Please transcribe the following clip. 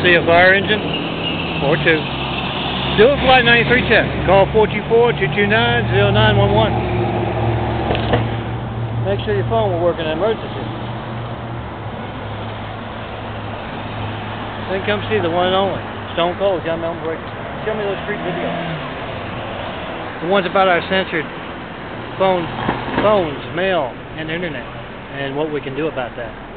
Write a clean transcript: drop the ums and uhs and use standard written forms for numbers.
see a fire engine or two, do a Flight 93 check. Call 424-229-0911. Make sure your phone will work in an emergency. Then come see the one and only Stone Cold John Melton Briggs. Show me those street videos. The ones about our censored phones, mail, and internet, and what we can do about that.